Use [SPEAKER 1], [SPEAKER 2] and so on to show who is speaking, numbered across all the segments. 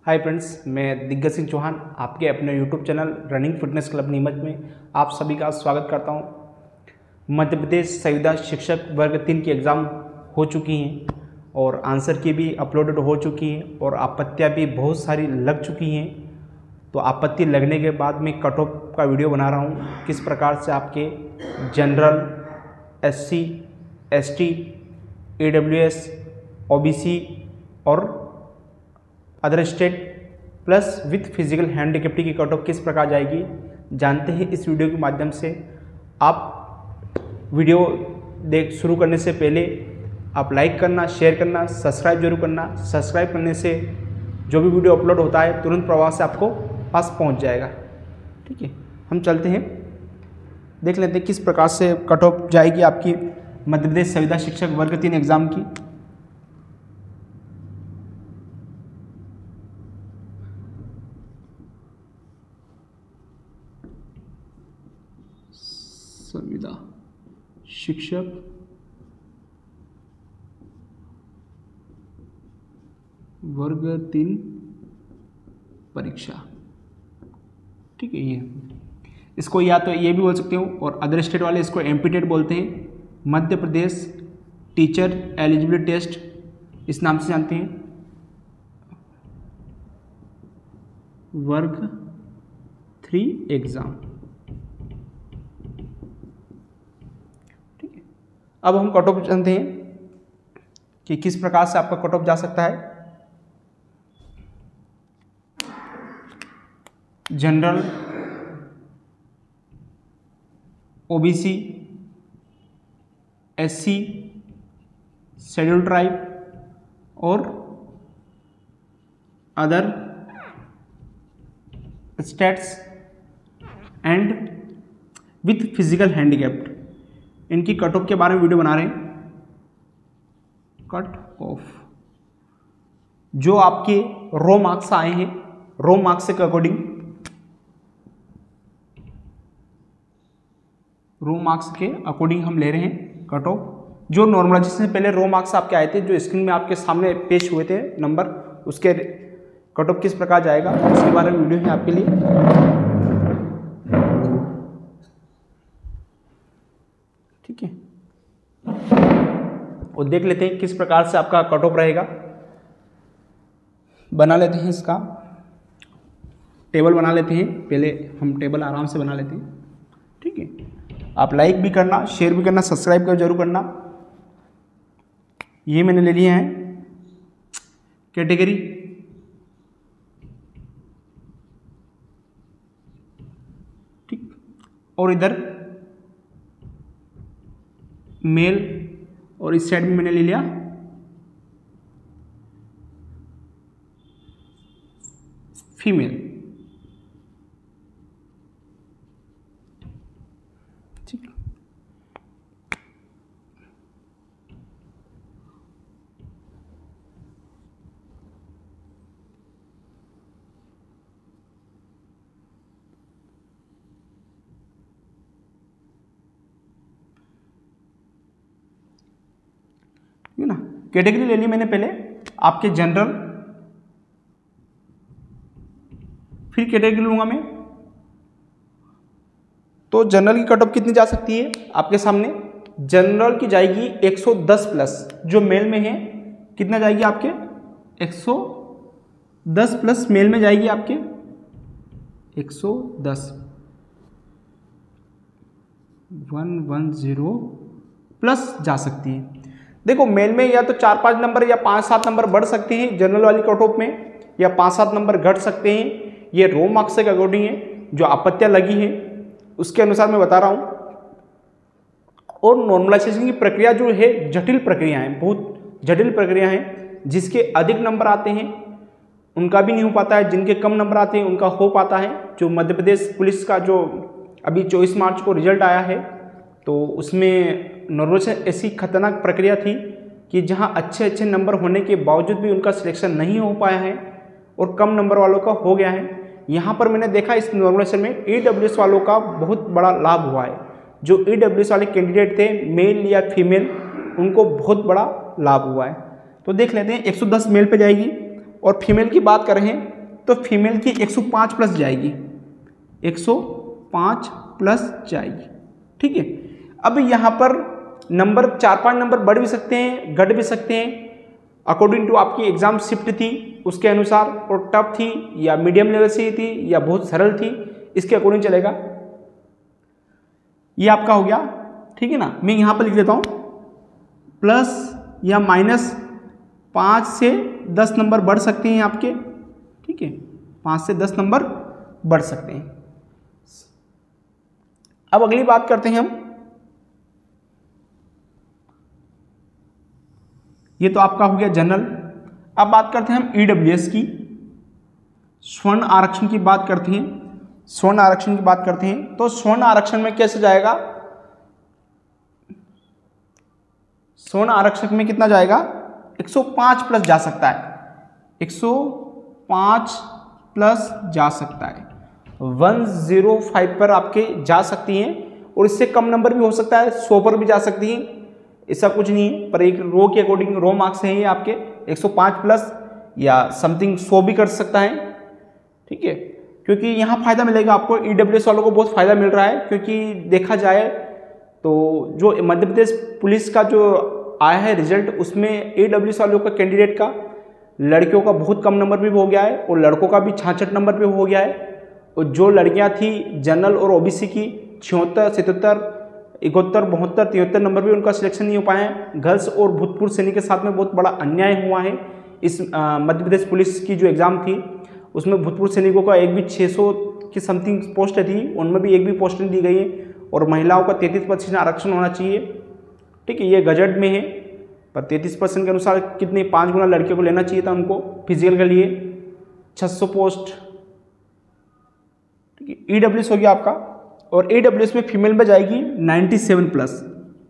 [SPEAKER 1] Hi friends, मैं दिग्गज सिंह चौहान आपके अपने YouTube channel running fitness club Neemuch में आप सभी का स्वागत करता हूं। मध्य प्रदेश संविदा शिक्षक वर्ग 3 की एग्ज़ाम हो चुकी हैं और आंसर की भी अपलोडेड हो चुकी हैं और आपत्तियां भी बहुत सारी लग चुकी हैं। तो आपत्ति लगने के बाद मैं कट ऑफ का वीडियो बना रहा हूं, किस प्रकार से आपके general, SC, ST, AWS, OBC और other state plus with physical handicapped की कट ऑफ किस प्रकार जाएगी जानते हैं इस वीडियो के माध्यम से। आप वीडियो शुरू करने से पहले आप लाइक करना, शेयर करना, सब्सक्राइब जरूर करना। सब्सक्राइब करने से जो भी वीडियो अपलोड होता है तुरंत प्रभाव से आपको पास पहुंच जाएगा। ठीक है, हम चलते हैं, देख लेते हैं किस प्रकार से कट ऑफ जाएगी आपकी मध्य प्रदेश संविदा शिक्षक वर्ग 3 एग्ज़ाम की। संविदा शिक्षक वर्ग 3 परीक्षा। ठीक है, ये इसको या तो ये भी बोल सकते हो और अदर स्टेट वाले इसको एमपीटेट बोलते हैं, Madhya Pradesh teacher eligibility test इस नाम से जानते हैं। वर्ग 3 एग्जाम। अब हम कट ऑफ जानते हैं कि किस प्रकार से आपका कट ऑफ जा सकता है। General, OBC, SC, scheduled tribe और other states and with physical handicapped, इनकी कट ऑफ के बारे में वीडियो बना रहे हैं। कट ऑफ जो आपके रो मार्क्स आए हैं, रो मार्क्स के अकॉर्डिंग, रो मार्क्स के अकॉर्डिंग हम ले रहे हैं कट ऑफ। जो नॉर्मलाइजेशन से पहले रो मार्क्स आपके आए थे, जो स्क्रीन में आपके सामने पेश हुए थे नंबर, उसके कट ऑफ किस प्रकार जाएगा उसके बारे में वीडियो है आपके लिए। ठीक है, और देख लेते हैं किस प्रकार से आपका कट ऑफ रहेगा। बना लेते हैं, इसका टेबल बना लेते हैं। पहले हम टेबल आराम से बना लेते हैं। ठीक है, आप लाइक भी करना, शेयर भी करना, सब्सक्राइब कर जरूर करना। ये मैंने ले लिया है कैटेगरी। ठीक, और इधर मेल और इस साइड में मैंने ले लिया फीमेल। ठीक, ना कैटेगरी ले ली मैंने पहले आपके जनरल, फिर कैटेगरी लूंगा मैं। तो जनरल की कट ऑफ कितनी जा सकती है आपके सामने। जनरल की जाएगी 110 प्लस, जो मेल में है कितना जाएगी आपके 110 प्लस, मेल में जाएगी आपके 110 110 प्लस जा सकती है। देखो मेल में या तो 4-5 नंबर या 5-7 नंबर बढ़ सकते हैं जनरल वाली कट ऑफ में, या 5-7 नंबर घट सकते हैं। ये रो मार्क्स के अकॉर्डिंग है, जो आपत्तियां लगी हैं उसके अनुसार मैं बता रहा हूं। और नॉर्मलाइजेशन की प्रक्रिया जो है जटिल प्रक्रिया है, बहुत जटिल प्रक्रिया है। जिसके अधिक नंबर आते हैं उनका भी नहीं हो पाता है, जिनके कम नंबर आते हैं उनका हो पाता है। जो मध्य प्रदेश पुलिस का जो अभी 24 मार्च को रिजल्ट आया है, तो उसमें नॉर्मलाइजेशन ऐसी खतरनाक प्रक्रिया थी कि जहां अच्छे नंबर होने के बावजूद भी उनका सिलेक्शन नहीं हो पाया है और कम नंबर वालों का हो गया है। यहाँ पर मैंने देखा इस नॉर्मलाइजेशन में AWS वालों का बहुत बड़ा लाभ हुआ है। जो AWS वाले कैंडिडेट थे, मेल या फीमेल, उनको बहुत बड़ा लाभ हुआ है। तो देख लेते हैं 110 मेल पे जाएगी और फीमेल की बात कर रहे हैं तो फीमेल की 105 प्लस जाएगी, 105 प्लस जाएगी। ठीक है, अब यहाँ पर नंबर 4-5 नंबर बढ़ भी सकते हैं, घट भी सकते हैं, अकॉर्डिंग टू आपकी एग्जाम शिफ्ट थी उसके अनुसार, और टफ थी या मीडियम लेवल से थी या बहुत सरल थी, इसके अकॉर्डिंग चलेगा। ये आपका हो गया। ठीक है ना, मैं यहाँ पर लिख देता हूँ प्लस या माइनस 5 से 10 नंबर बढ़ सकते हैं आपके। ठीक है, 5 से 10 नंबर बढ़ सकते हैं। अब अगली बात करते हैं हम, ये तो आपका हो गया जनरल। अब बात करते हैं हम ईडब्ल्यूएस की, स्वर्ण आरक्षण की बात करते हैं। स्वर्ण आरक्षण की बात करते हैं तो स्वर्ण आरक्षण में कैसे जाएगा, स्वर्ण आरक्षण में कितना जाएगा, 105 प्लस जा सकता है, 105 प्लस जा सकता है, 105 पर आपके जा सकती हैं, और इससे कम नंबर भी हो सकता है, 100 पर भी जा सकती हैं, ऐसा कुछ नहीं है। पर एक रो के अकॉर्डिंग रो मार्क्स हैं ये आपके 105 प्लस या समथिंग 100 भी कर सकता है। ठीक है, क्योंकि यहाँ फायदा मिलेगा आपको, ईडब्ल्यूएस वालों को बहुत फायदा मिल रहा है, क्योंकि देखा जाए तो जो मध्य प्रदेश पुलिस का जो आया है रिजल्ट, उसमें ईडब्ल्यूएस वालों का कैंडिडेट का लड़कियों का बहुत कम नंबर भी हो गया है और लड़कों का भी 66 नंबर पे हो गया है। और जो लड़कियां थी जनरल और ओबीसी की 76, 77, 71, 72, 73 नंबर भी उनका सिलेक्शन नहीं हो पाए हैं। गर्ल्स और भूतपूर्व सैनिक के साथ में बहुत बड़ा अन्याय हुआ है। इस मध्य प्रदेश पुलिस की जो एग्ज़ाम थी उसमें भूतपूर्व सैनिकों का एक भी 600 की समथिंग पोस्ट थी, उनमें भी एक भी पोस्ट नहीं दी गई है, और महिलाओं का 33% आरक्षण होना चाहिए। ठीक है, ये गजट में है, पर 33% के अनुसार कितने 5 गुना लड़कियों को लेना चाहिए था उनको फिजिकल के लिए, 600 पोस्ट। ठीक है, ईडब्ल्यूएस हो गया आपका, और ईडब्ल्यूएस में फीमेल में जाएगी 97 प्लस,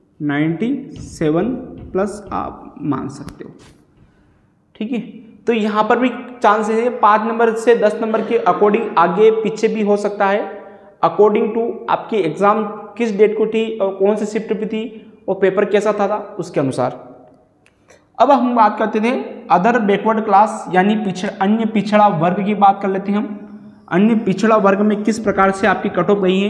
[SPEAKER 1] 97 प्लस आप मान सकते हो। ठीक है, तो यहाँ पर भी चांसेस है 5 नंबर से 10 नंबर के अकॉर्डिंग आगे पीछे भी हो सकता है, अकॉर्डिंग टू आपकी एग्जाम किस डेट को थी और कौन से शिफ्ट पे थी और पेपर कैसा था उसके अनुसार। अब हम बात करते थे अदर बैकवर्ड क्लास, यानी अन्य पिछड़ा वर्ग की बात कर लेते हैं हम। अन्य पिछड़ा वर्ग में किस प्रकार से आपकी कट ऑफ गई है,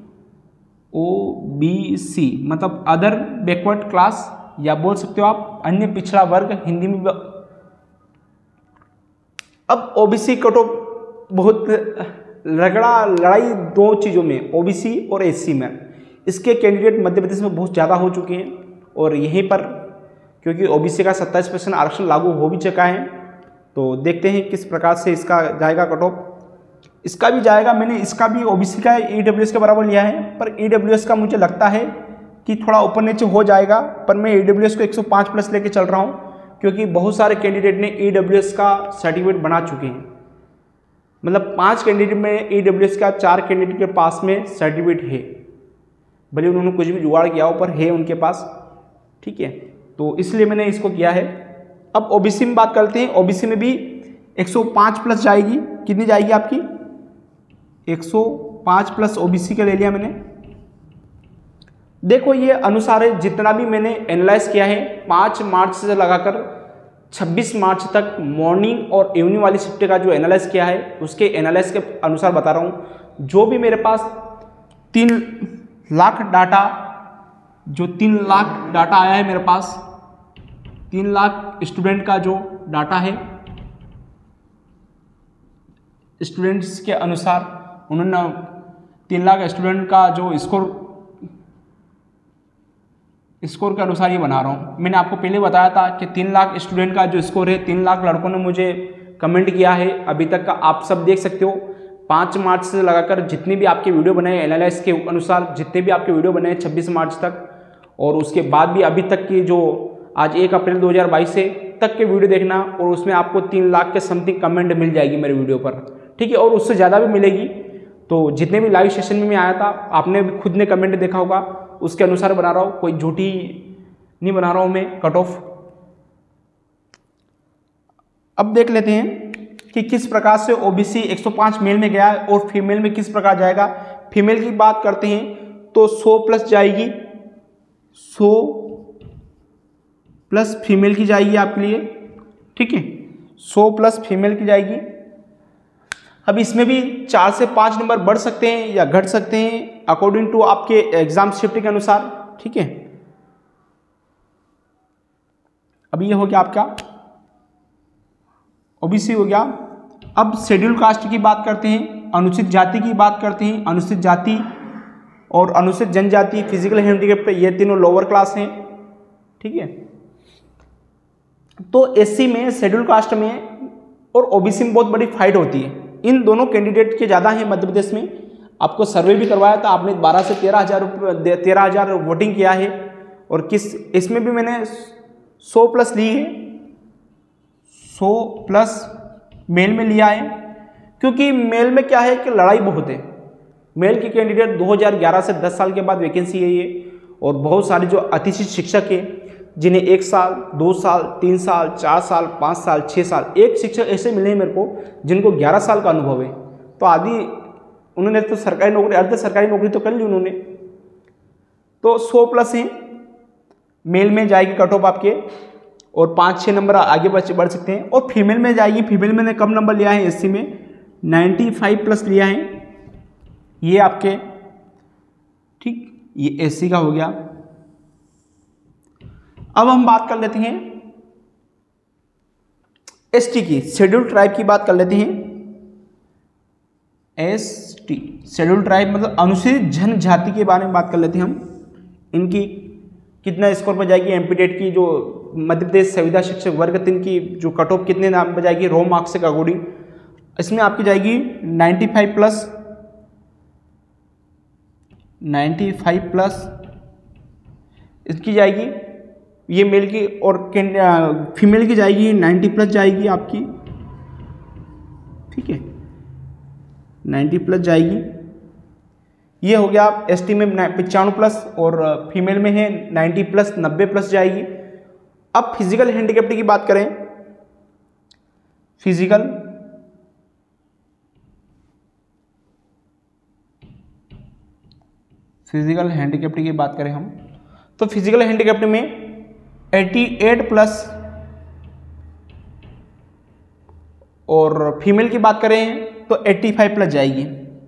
[SPEAKER 1] OBC मतलब अदर बैकवर्ड क्लास, या बोल सकते हो आप अन्य पिछड़ा वर्ग हिंदी में। अब OBC कट ऑफ बहुत लड़ाई दो चीज़ों में, OBC और SC में, इसके कैंडिडेट मध्य प्रदेश में बहुत ज़्यादा हो चुके हैं, और यहीं पर क्योंकि OBC का 27% आरक्षण लागू हो भी चुका है, तो देखते हैं किस प्रकार से इसका जाएगा कट ऑफ। इसका भी जाएगा, मैंने इसका भी OBC का EWS के बराबर लिया है, पर EWS का मुझे लगता है कि थोड़ा ऊपर नीचे हो जाएगा, पर मैं EWS को 105 प्लस लेके चल रहा हूँ, क्योंकि बहुत सारे कैंडिडेट ने EWS का सर्टिफिकेट बना चुके हैं। मतलब 5 कैंडिडेट में EWS का 4 कैंडिडेट के पास में सर्टिफिकेट है, भले उन्होंने कुछ भी जुगाड़ किया हो पर है उनके पास। ठीक है, तो इसलिए मैंने इसको किया है। अब OBC में बात करते हैं, OBC में भी 105 प्लस जाएगी, कितनी जाएगी आपकी 105 प्लस OBC का ले लिया मैंने। देखो ये अनुसार है, जितना भी मैंने एनालाइज किया है 5 मार्च से लगाकर 26 मार्च तक मॉर्निंग और इवनिंग वाली शिफ्ट का जो एनालाइज किया है, उसके एनालाइज के अनुसार बता रहा हूँ। जो भी मेरे पास 3 लाख डाटा, जो 3 लाख डाटा आया है मेरे पास, 3 लाख स्टूडेंट का जो डाटा है, स्टूडेंट्स के अनुसार उन्होंने 3 लाख स्टूडेंट का जो स्कोर के अनुसार ये बना रहा हूँ। मैंने आपको पहले बताया था कि 3 लाख स्टूडेंट का जो स्कोर है, 3 लाख लड़कों ने मुझे कमेंट किया है अभी तक का, आप सब देख सकते हो। 5 मार्च से लगाकर जितने भी आपके वीडियो बनाए एनालाइज के अनुसार, जितने भी आपके वीडियो बनाए 26 मार्च तक, और उसके बाद भी अभी तक की जो आज 1 अप्रैल 2022 से तक के वीडियो देखना, और उसमें आपको 3 लाख के समथिंग कमेंट मिल जाएगी मेरे वीडियो पर। ठीक है, और उससे ज़्यादा भी मिलेगी। तो जितने भी लाइव सेशन में मैं आया था, आपने भी खुद ने कमेंट देखा होगा, उसके अनुसार बना रहा हूँ, कोई झूठी नहीं बना रहा हूँ मैं कट ऑफ। अब देख लेते हैं कि किस प्रकार से OBC 105 मेल में गया है और फीमेल में किस प्रकार जाएगा। फीमेल की बात करते हैं तो 100 प्लस जाएगी, 100 प्लस फीमेल की जाएगी आपके लिए। ठीक है, 100 प्लस फीमेल की जाएगी। अब इसमें भी 4 से 5 नंबर बढ़ सकते हैं या घट सकते हैं अकॉर्डिंग टू आपके एग्जाम शिफ्ट के अनुसार, ठीक है। अब ये हो गया आपका ओबीसी हो गया। अब शेड्यूल कास्ट की बात करते हैं, अनुसूचित जाति की बात करते हैं। अनुसूचित जाति और अनुसूचित जनजाति, फिजिकल हैंडीकैप्ड, ये तीनों लोअर क्लास हैं, ठीक है। तो एससी में, शेड्यूल कास्ट में और ओबीसी में बहुत बड़ी फाइट होती है। इन दोनों कैंडिडेट के ज़्यादा हैं मध्य प्रदेश में। आपको सर्वे भी करवाया था, आपने 12 से 13,000 वोटिंग किया है। और इसमें भी मैंने 100 प्लस ली है, 100 प्लस मेल में लिया है, क्योंकि मेल में क्या है कि लड़ाई बहुत है। मेल के कैंडिडेट 2011 से 10 साल के बाद वैकेंसी है ये। और बहुत सारे जो अतिशिक्षित शिक्षक हैं जिन्हें 1 साल, 2 साल, 3 साल, 4 साल, 5 साल, 6 साल, एक शिक्षक ऐसे मिले हैं मेरे को जिनको 11 साल का अनुभव है। तो आदि उन्होंने तो सरकारी नौकरी, अर्ध सरकारी नौकरी तो कर ली उन्होंने। तो 100 प्लस हैं, मेल में जाएगी कट ऑफ आपके, और 5-6 नंबर आगे बढ़ सकते हैं। और फीमेल में जाएगी, फीमेल मैंने कम नंबर लिया है एससी में, 95 प्लस लिया है ये आपके, ठीक। ये एससी का हो गया। अब हम बात कर लेते हैं एसटी की, शेड्यूल ट्राइब की बात कर लेते हैं। एसटी शेड्यूल ट्राइब मतलब अनुसूचित जनजाति के बारे में बात कर लेते हैं हम। इनकी कितना स्कोर पर जाएगी एमपीटेट की, जो मध्य प्रदेश संविदा शिक्षक वर्ग 3 की जो कट ऑफ कितने नाम पर जाएगी रो मार्क्स के अकॉर्डिंग, इसमें आपकी जाएगी 95 प्लस, 95 प्लस इसकी जाएगी। ये मेल की, और फीमेल की जाएगी 90 प्लस जाएगी आपकी, ठीक है, 90 प्लस जाएगी। ये हो गया एसटी में 95 प्लस, और फीमेल में है 90 प्लस, 90 प्लस जाएगी। अब फिजिकल हैंडीकैप्ड की बात करें, फिजिकल हैंडीकैप्ड की बात करें हम, तो फिजिकल हैंडीकैप्ड में 88 प्लस, और फीमेल की बात करें तो 85 प्लस जाएगी।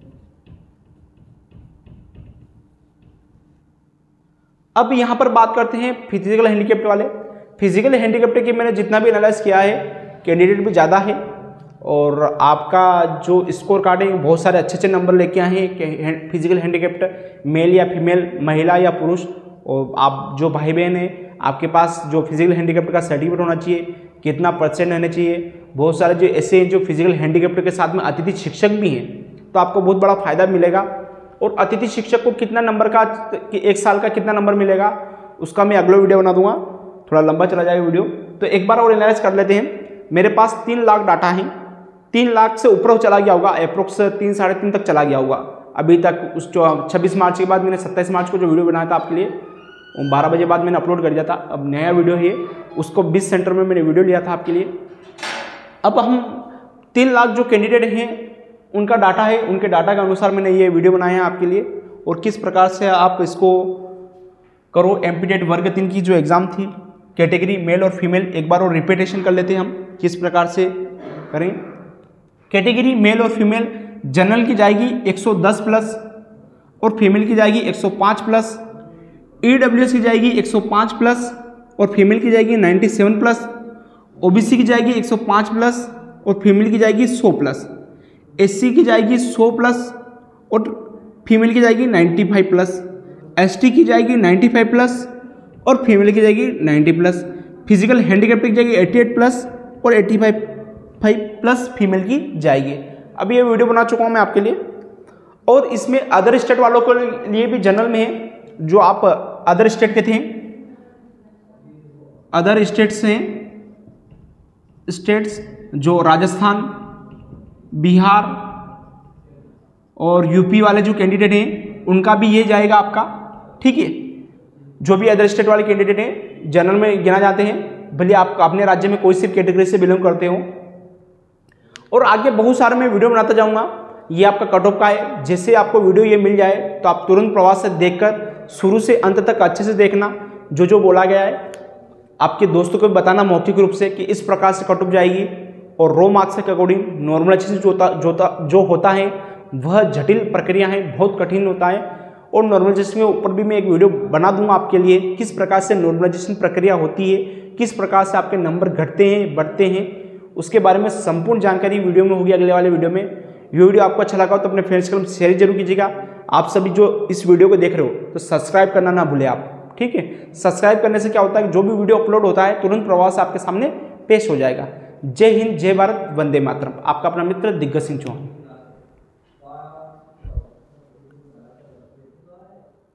[SPEAKER 1] अब यहां पर बात करते हैं फिजिकल हैंडीकैप्ड वाले। फिजिकल हैंडीकैप्ड की मैंने जितना भी एनालाइज किया है, कैंडिडेट भी ज़्यादा है, और आपका जो स्कोर कार्ड है बहुत सारे अच्छे नंबर लेके आए हैं फिजिकल हैंडीकैप्ड, मेल या फीमेल, महिला या पुरुष। और आप जो भाई बहन हैं, आपके पास जो फिजिकल हैंडीकैप्ड का सर्टिफिकेट होना चाहिए, कितना % रहना चाहिए। बहुत सारे जो ऐसे हैं जो फिजिकल हैंडीकैप्ड के साथ में अतिथि शिक्षक भी हैं, तो आपको बहुत बड़ा फायदा मिलेगा। और अतिथि शिक्षक को कितना नंबर का, 1 साल का कितना नंबर मिलेगा, उसका मैं अगला वीडियो बना दूंगा, थोड़ा लंबा चला जाएगा वीडियो। तो एक बार और एनालाइज कर लेते हैं। मेरे पास 3 लाख डाटा है, 3 लाख से ऊपर चला गया होगा, अप्रोक्स 3 साढ़े 3 तक चला गया होगा अभी तक। उस 26 मार्च के बाद मैंने 27 मार्च को जो वीडियो बनाया था आपके लिए, 12 बजे बाद मैंने अपलोड कर दिया था। अब नया वीडियो है, उसको 20 सेंटर में मैंने वीडियो लिया था आपके लिए। अब हम 3 लाख जो कैंडिडेट हैं उनका डाटा है, उनके डाटा के अनुसार मैंने ये वीडियो बनाया है आपके लिए। और किस प्रकार से आप इसको करो। एमपीटेट वर्ग 3 की जो एग्ज़ाम थी, कैटेगरी मेल और फीमेल, एक बार और रिपीटेशन कर लेते हैं हम किस प्रकार से करें। कैटेगरी मेल और फीमेल, जनरल की जाएगी 110 प्लस, और फीमेल की जाएगी 105 प्लस। ईडब्ल्यूएस की जाएगी 105 प्लस, और फीमेल की जाएगी 97 प्लस। ओबीसी की जाएगी 105 प्लस, और फीमेल की जाएगी 100 प्लस। एससी की जाएगी 100 प्लस, और फीमेल की जाएगी 95 प्लस। एसटी की जाएगी 95 प्लस, और फीमेल की जाएगी 90 प्लस। फिजिकल हैंडीकैप्ड की जाएगी 88 प्लस, और 85 प्लस फीमेल की जाएगी। अभी ये वीडियो बना चुका हूँ मैं आपके लिए। और इसमें अदर स्टेट वालों के लिए भी जनरल में है, जो आप अदर स्टेट के थे, अदर स्टेट्स हैं, स्टेट्स जो राजस्थान, बिहार और यूपी वाले जो कैंडिडेट हैं उनका भी ये जाएगा आपका, ठीक है। जो भी अदर स्टेट वाले कैंडिडेट हैं जनरल में गिना जाते हैं, भले आप अपने राज्य में कोई सी कैटेगरी से बिलोंग करते हो। और आगे बहुत सारे मैं वीडियो बनाता जाऊंगा। ये आपका कट ऑफ का है, जैसे आपको वीडियो ये मिल जाए तो आप तुरंत प्रवास से देखकर शुरू से अंत तक अच्छे से देखना। जो बोला गया है आपके दोस्तों को बताना मौखिक रूप से कि इस प्रकार से कट ऑफ जाएगी, और रो मार्क्स के अकॉर्डिंग नॉर्मलाइजेशन जो होता है वह जटिल प्रक्रिया है, बहुत कठिन होता है। और नॉर्मलाइजेशन के ऊपर भी मैं एक वीडियो बना दूंगा आपके लिए, किस प्रकार से नॉर्मलाइजेशन प्रक्रिया होती है, किस प्रकार से आपके नंबर घटते हैं बढ़ते हैं, उसके बारे में संपूर्ण जानकारी वीडियो में होगी अगले वाले वीडियो में। ये वीडियो आपको अच्छा लगा तो अपने फ्रेंड्स के साथ शेयर जरूर कीजिएगा। आप सभी जो इस वीडियो को देख रहे हो तो सब्सक्राइब करना ना भूलें आप, ठीक है। सब्सक्राइब करने से क्या होता है कि जो भी वीडियो अपलोड होता है तुरंत प्रभाव से आपके सामने पेश हो जाएगा। जय हिंद, जय भारत, वंदे मातरम। आपका अपना मित्र दिग्गज सिंह चौहान।